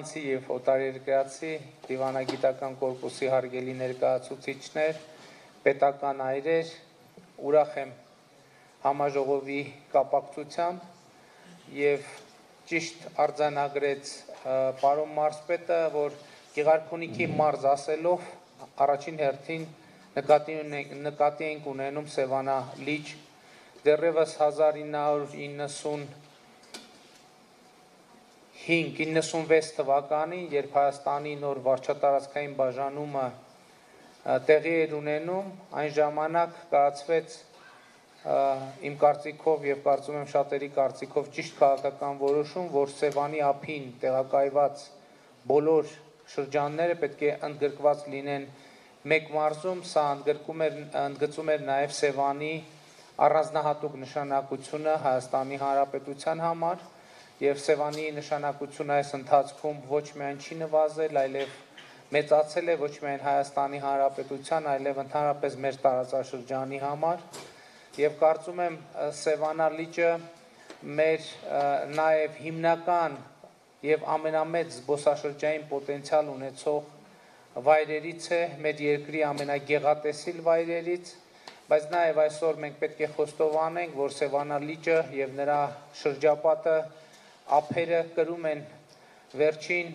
Հայաստանցի եւ օտարերկրացի դիվանագիտական կորպուսի հարգելի ներկայացուցիչներ, պետական այրեր, ուրախ եմ համաժողովի կապակցությամբ եւ ճիշտ արձանագրեց պարոն Մարզպետը, որ Գեղարքունիքի մարզ ասելով առաջին հերթին նկատի ենք ունենում Սևանա լիճ, դեռևս 1995-96 թվականին, երբ Հայաստանի նոր վարչատարածքային բաժանումը տեղի էր ունենում, այն ժամանակ կայացվեց իմ կարծիքով եւ կարծում եմ շատերի կարծիքով ճիշտ քաղաքական որոշում, որ Սևանի ափին տեղակայված բոլոր շրջանները պետք է ընդգրկված լինեն մեկ մարզում, սա ընդգծում էր նաեւ Սևանի առանձնահատուկ նշանակությունը Հայաստանի Հանրապետության համար եւ Սևանի նշանակությունը այս ընթացքում ոչ միայն չի նվազել, այլև մեծացել է ոչ միայն Հայաստանի Հանրապետության, այլև ընդհանրապես մեր տարածաշրջանի համար եւ կարծում եմ Սևանա լիճը մեր նաեւ հիմնական եւ ամենամեծ զբոսաշրջային պոտենցիալ ունեցող վայրերից է, մեր երկրի ամենագեղատեսիլ վայրերից, բայց նաեւ այսօր մենք պետք է խոստովանենք, որ Սևանա լիճը եւ նրա շրջապատը ափերը կրում են վերջին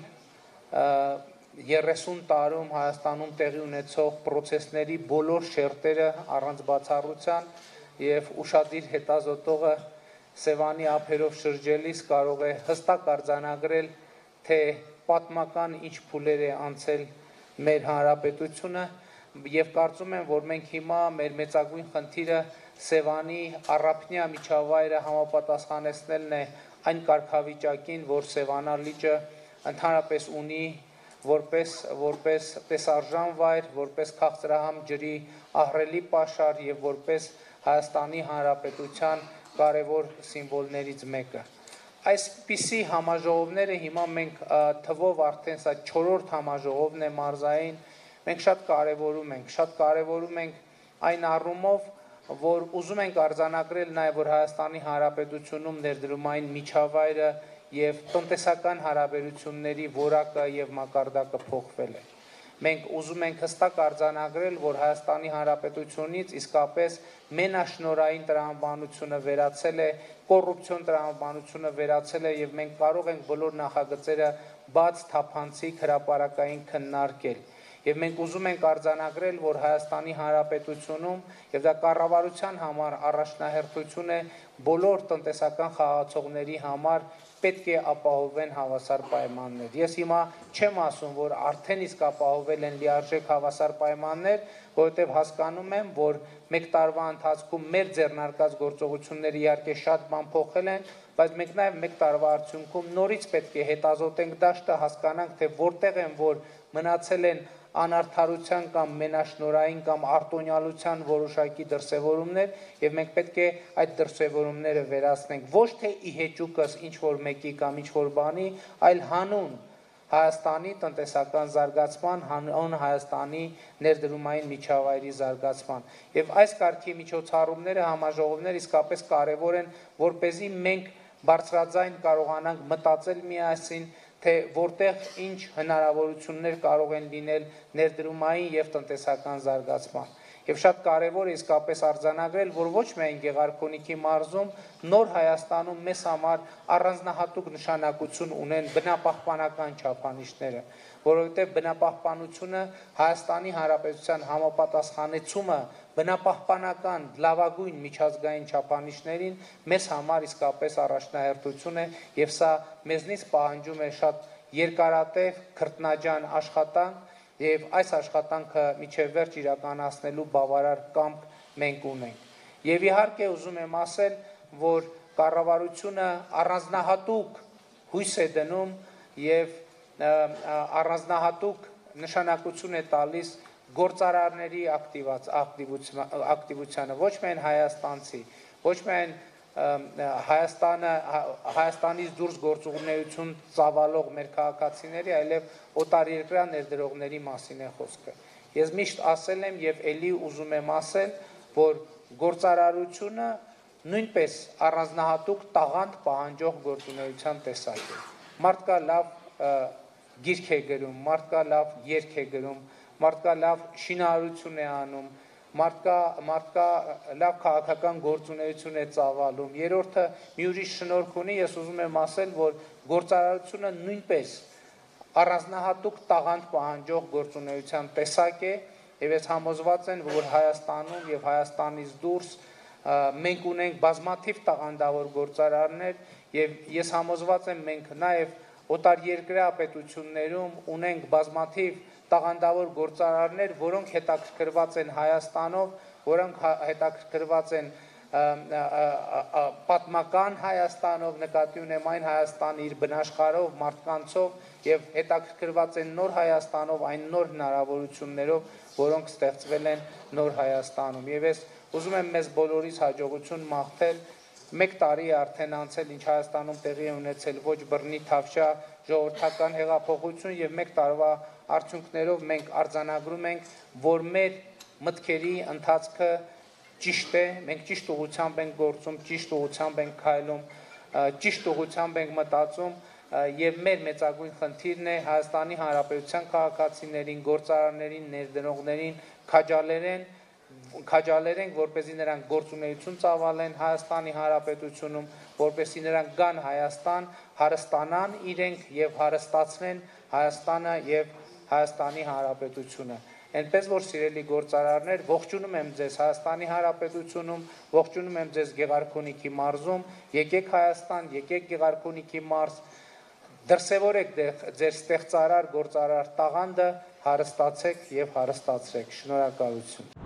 30 տարում Հայաստանում տեղի ունեցող process-ների բոլոր շերտերը առանց բացառության եւ ուշադիր հետազոտողը Սևանի ափերով շրջելիս կարող է հստակ արձանագրել, թե պատմական ինչ փուլեր է անցել մեր հանրապետությունը եւ կարծում եմ, որ մենք հիմա մեր մեծագույն խնդիրը Սևանի առափնյա միջավայրը համապատասխանեցնելն է այն կարգավիճակին, որ Սևանա լիճը ընդհանրապես ունի որպես տեսարժան վայր, որպես քաղցրահամ ջրի ահռելի պաշար եւ որպես Հայաստանի Հանրապետության կարևոր սիմվոլներից մեկը։ Այսպիսի համաժողովները հիմա մենք թվով արդեն սա 4-րդ համաժողովն է մարզային, մենք շատ կարևորում ենք այն առումով, որ ուզում ենք արձանագրել նաև, որ Հայաստանի Հանրապետությունում ներդրումային միջավայրը եւ տնտեսական հարաբերությունների որակը եւ մակարդակը փոխվել է։ Մենք ուզում ենք հստակ արձանագրել, որ Հայաստանի Հանրապետությունից իսկապես մենաշնորհային տրամաբանությունը վերացել է, կոռուպցիոն տրամաբանությունը վերացել է եւ մենք կարող ենք բոլոր նախագծերը բաց, թափանցիկ, հրապարակային քննարկել։ Եվ մենք ուզում ենք արձանագրել, որ Հայաստանի Հանրապետությունում եւ դա կառավարության համար առաջնահերթություն է բոլոր տնտեսական խաղացողների համար պետք է ապահովեն հավասար պայմաններ։ Ես հիմա չեմ ասում, որ արդեն իսկ ապահովել են լիարժեք հավասար պայմաններ, որովհետեւ հասկանում եմ, որ մեկ տարվա ընթացքում մեր ձեռնարկած գործողությունները իհարկե շատ բան փոխել են, բայց մենք նաեւ մեկ տարվա արդյունքում նորից պետք է հետազոտենք դաշտը, հասկանանք, թե որտեղ են որ մնացել են անարդարության կամ մենաշնորհային կամ արտոնյալության որոշակի դրսևորումներ եւ մենք պետք է այդ դրսևորումները վերացնենք ոչ թե ի հեճուկս ինչ որ մեկի կամ ինչ որ բանի, այլ հանուն Հայաստանի տնտեսական զարգացման, հանուն Հայաստանի ներդրումային միջավայրի զարգացման եւ այս կարգի միջոցառումները համաժողովները իսկապես կարեւոր են, որպեսզի մենք բարձրաձայն կարողանանք մտածել միասին, թե որտեղ ինչ հնարավորություններ կարող են լինել ներդրումային եւ տնտեսական զարգացման։ Եվ շատ կարեւոր է իսկապես արձանագրել, որ ոչ միայն Գեղարքունիքի մարզում, նոր Հայաստանում մեզ համար առանձնահատուկ նշանակություն ունեն բնապահպանական չափանիշները, որովհետեւ բնապահպանությունը Հայաստանի Հանրապետության համապատասխանեցումը բնապահպանական լավագույն միջազգային չափանիշներին մեզ համար իսկապես առաջնահերթություն է եւ սա մեզնից պահանջում է շատ երկարատև քրտնաջան աշխատանք եւ այս աշխատանքը միջև վերջ իրականացնելու բավարար կամք մենք ունենք։ Եվ իհարկե ուզում եմ ասել, որ կառավարությունը առանձնահատուկ հույս է դնում եւ առանձնահատուկ նշանակություն է տալիս գործարարների ակտիվությանը, ոչ միայն հայաստանցի, ոչ միայն Հայաստանից դուրս գործունեություն ծավալող մեր քաղաքացիների, այլև օտարերկրյա ներդրողների մասին է խոսքը։ Ես միշտ ասել եմ եւ ելի ուզում եմ ասել, որ գործարարությունը նույնպես առանձնահատուկ տաղանդ պահանջող գործունեության տեսակ է։ Մարդկա լավ գիրք է գրում, մարդկա լավ երգ է գրում, մարդկա լավ շինարարություն է անում, մարդկա լավ քաղաքական գործունեություն է ծավալում։ Երրորդը մի ուրիշ շնորհք ունի, ես ուզում եմ ասել, որ գործարարությունը նույնպես առանձնահատուկ տաղանդ պահանջող գործունեության տեսակ է, եւ ես համոզված եմ, որ Հայաստանում եւ Հայաստանից դուրս մենք ունենք բազմաթիվ տաղանդավոր գործարարներ եւ ես համոզված եմ մենք նաեւ օտարերկրյա պետություններում ունենք բազմաթիվ տաղանդավոր գործարարներ, որոնք հետաքրքրված են Հայաստանով, որոնք հետաքրքրված են պատմական Հայաստանով, նկատի ունեմ այն Հայաստանը իր բնաշխարհով, մարդկանցով եւ հետաքրքրված են նոր Հայաստանով, այն նոր հնարավորություններով, որոնք ստեղծվել են նոր Հայաստանում։ Եվ ես ուզում եմ մեզ բոլորիս հաջողություն մաղթել։ 1 տարի է արդեն անցել, ինչ Հայաստանում տեղի է ունեցել ոչ բռնի թավշյա ժողովրդական հեղափոխություն եւ 1 տարվա արդյունքներով մենք արձանագրում ենք, որ մեր մտքերի ընթացքը ճիշտ է, մենք ճիշտ ուղղությամբ ենք գործում, ճիշտ ուղղությամբ ենք քայլում, ճիշտ ուղղությամբ ենք մտածում եւ մեր մեծագույն խնդիրն է Հայաստանի Հանրապետության քաղաքացիներին, գործարարներին, ներդնողներին քաջալերենք, որպեսզի նրանք գործունեություն ծավալեն Հայաստանի Հանրապետությունում, որպեսզի նրանք գան Հայաստան, հարստանան իրենք եւ հարստացնեն Հայաստանը եւ Հայաստանի Հանրապետությունը։ Այնպես որ սիրելի գործարարներ, ողջունում եմ ձեզ Հայաստանի Հանրապետությունում, ողջունում եմ ձեզ Գեղարքունիքի մարզում, եկեք Հայաստան, եկեք Գեղարքունիքի մարզ, դրսևորեք ձեր ստեղծարար գործարար տաղանդը, հարստացեք եւ հարստացրեք։ Շնորհակալություն։